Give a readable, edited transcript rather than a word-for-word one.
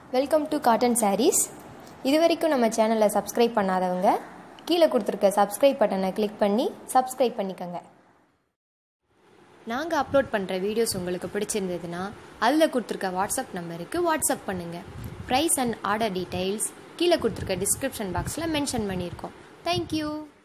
Welcome to cotton saris. இது வரைக்கும் நம்ம சேனலை சப்ஸ்கிரைப் பண்ணாதவங்க கீழே கொடுத்துருக்க சப்ஸ்கிரைப் பட்டனை கிளிக் பண்ணி சப்ஸ்கிரைப் பண்ணிக்கோங்க. நாங்கள் அப்லோட் பண்ணுற வீடியோஸ் உங்களுக்கு பிடிச்சிருந்ததுன்னா அதில் கொடுத்துருக்க வாட்ஸ்அப் நம்பருக்கு வாட்ஸ்அப் பண்ணுங்கள். ப்ரைஸ் அண்ட் ஆர்டர் டீட்டெயில்ஸ் கீழே கொடுத்துருக்க டிஸ்கிரிப்ஷன் பாக்ஸில் மென்ஷன் பண்ணியிருக்கோம். தேங்க்யூ.